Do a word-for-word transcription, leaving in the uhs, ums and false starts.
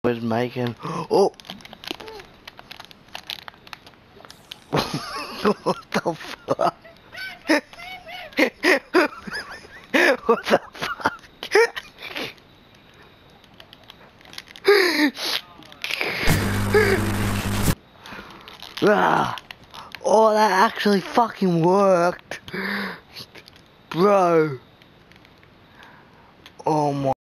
was making. Oh! What the fuck? What the fuck? Ah! Oh, that actually fucking worked, bro. Oh my.